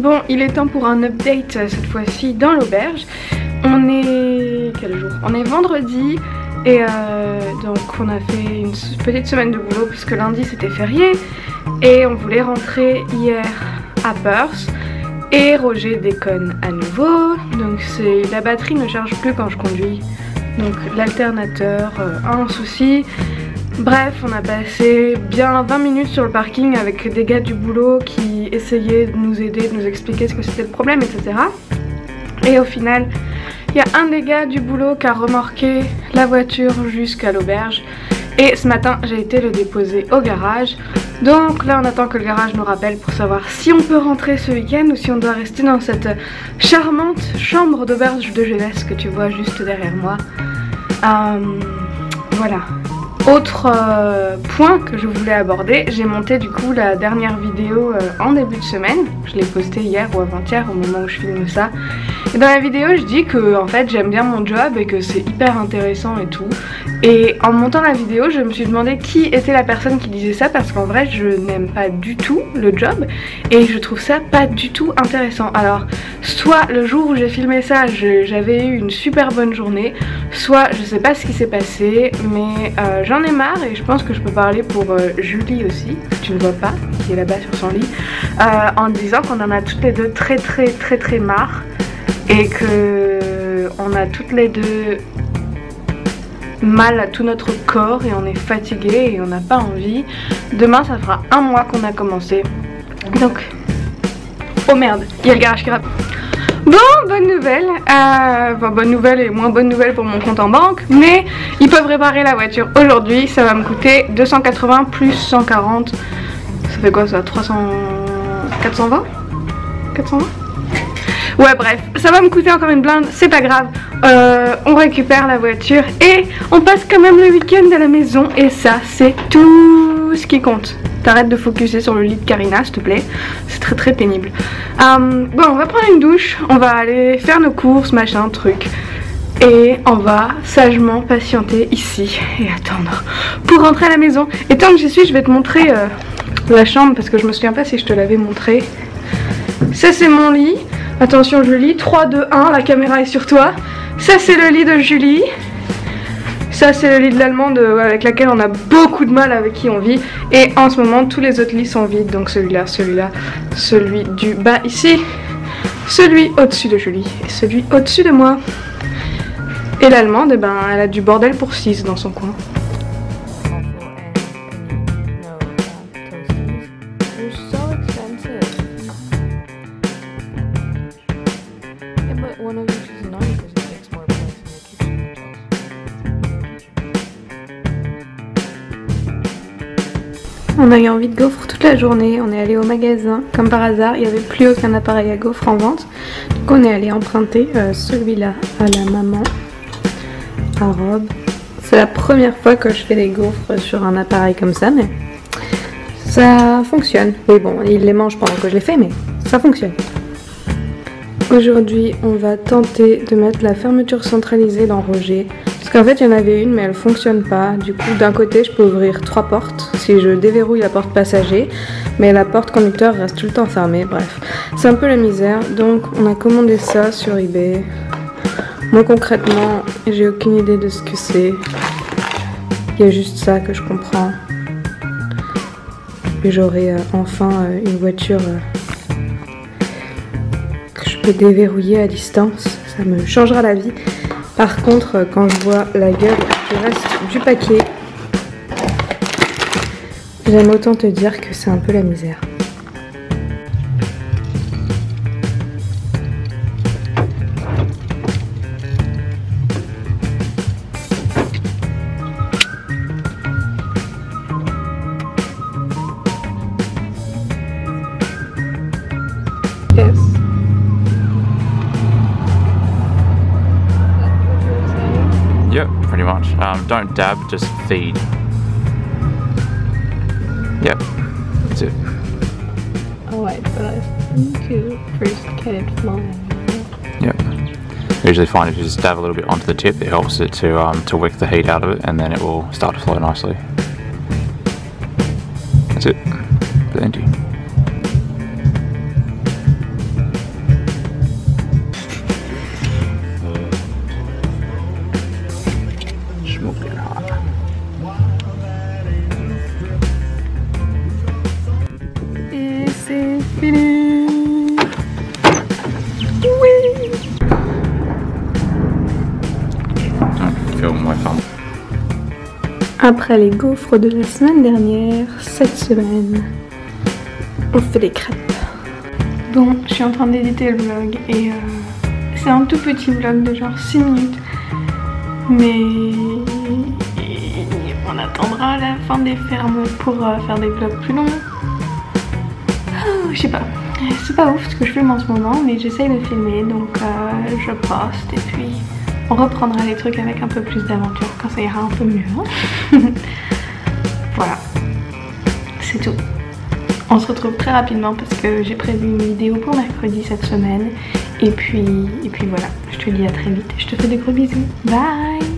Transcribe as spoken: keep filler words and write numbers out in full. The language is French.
Bon, il est temps pour un update cette fois-ci dans l'auberge. On est... quel jour? On est vendredi et euh, donc on a fait une petite semaine de boulot puisque lundi c'était férié et on voulait rentrer hier à Perth et Roger déconne à nouveau. Donc c'est la batterie ne charge plus quand je conduis, donc l'alternateur euh, a un souci. Bref, on a passé bien vingt minutes sur le parking avec des gars du boulot qui essayaient de nous aider, de nous expliquer ce que c'était le problème, et cetera. Et au final, il y a un des gars du boulot qui a remorqué la voiture jusqu'à l'auberge. Et ce matin, j'ai été le déposer au garage. Donc là, on attend que le garage nous rappelle pour savoir si on peut rentrer ce week-end ou si on doit rester dans cette charmante chambre d'auberge de jeunesse que tu vois juste derrière moi. Euh, voilà. Autre euh, point que je voulais aborder, j'ai monté du coup la dernière vidéo euh, en début de semaine. Je l'ai postée hier ou avant-hier au moment où je filme ça. Et dans la vidéo je dis que en fait j'aime bien mon job et que c'est hyper intéressant et tout. Et en montant la vidéo je me suis demandé qui était la personne qui disait ça, parce qu'en vrai je n'aime pas du tout le job et je trouve ça pas du tout intéressant. Alors soit le jour où j'ai filmé ça j'avais eu une super bonne journée, soit je sais pas ce qui s'est passé, mais euh, j'en ai marre et je pense que je peux parler pour euh, Julie aussi, que tu ne vois pas, qui est là-bas sur son lit, euh, en disant qu'on en a toutes les deux très très très très marre et que on a toutes les deux mal à tout notre corps et on est fatigué et on n'a pas envie. Demain ça fera un mois qu'on a commencé, donc oh merde, il y a le garage qui rappelle. Bon, bonne nouvelle, euh, enfin bonne nouvelle et moins bonne nouvelle pour mon compte en banque, mais ils peuvent réparer la voiture aujourd'hui. Ça va me coûter deux cent quatre-vingts plus cent quarante, ça fait quoi ça, trois cents, quatre cent vingt, quatre cent vingt. Ouais bref, ça va me coûter encore une blinde, c'est pas grave, euh, on récupère la voiture et on passe quand même le week-end à la maison et ça c'est tout ce qui compte. T'arrêtes de focuser sur le lit de Karina s'il te plaît, c'est très très pénible. Euh, bon, on va prendre une douche, on va aller faire nos courses, machin, truc. Et on va sagement patienter ici et attendre pour rentrer à la maison. Et tant que j'y suis, je vais te montrer euh, la chambre parce que je me souviens pas si je te l'avais montré. Ça c'est mon lit. Attention Julie, trois, deux, un, la caméra est sur toi. Ça c'est le lit de Julie. Ça c'est le lit de l'allemande avec laquelle on a beaucoup de mal, avec qui on vit. Et en ce moment tous les autres lits sont vides. Donc celui-là, celui-là, celui du bas ici, celui au-dessus de Julie et celui au-dessus de moi. Et l'allemande, eh ben, elle a du bordel pour six dans son coin. On a eu envie de gaufres toute la journée, on est allé au magasin, comme par hasard, il n'y avait plus aucun appareil à gaufres en vente. Donc on est allé emprunter euh, celui-là à la maman, à Rob. C'est la première fois que je fais des gaufres sur un appareil comme ça, mais ça fonctionne. Oui bon, il les mange pendant que je les fais, mais ça fonctionne. Aujourd'hui, on va tenter de mettre la fermeture centralisée dans Roger. Parce qu'en fait, il y en avait une, mais elle fonctionne pas. Du coup, d'un côté, je peux ouvrir trois portes si je déverrouille la porte passager, mais la porte conducteur reste tout le temps fermée. Bref, c'est un peu la misère. Donc, on a commandé ça sur eBay. Moi, concrètement, j'ai aucune idée de ce que c'est. Il y a juste ça que je comprends. Et j'aurai euh, enfin euh, une voiture euh, que je peux déverrouiller à distance. Ça me changera la vie. Par contre, quand je vois la gueule du reste du paquet, j'aime autant te dire que c'est un peu la misère. Yes. Yep, pretty much. Um, don't dab, just feed. Yep, that's it. Alright, but I think you first get it flowing. Yep. I usually find if you just dab a little bit onto the tip, it helps it to um, to wick the heat out of it, and then it will start to flow nicely. That's it. Plenty. fini. Oui. Après les gaufres de la semaine dernière, cette semaine, on fait des crêpes. Bon, je suis en train d'éditer le vlog et euh, c'est un tout petit vlog de genre six minutes. Mais on attendra la fin des fermes pour euh, faire des vlogs plus longs. Oh, je sais pas, c'est pas ouf ce que je filme en ce moment, mais j'essaye de filmer, donc euh, je poste et puis on reprendra les trucs avec un peu plus d'aventure quand ça ira un peu mieux. Hein. Voilà, c'est tout. On se retrouve très rapidement parce que j'ai prévu une vidéo pour mercredi cette semaine. Et puis, et puis voilà, je te dis à très vite et je te fais des gros bisous. Bye!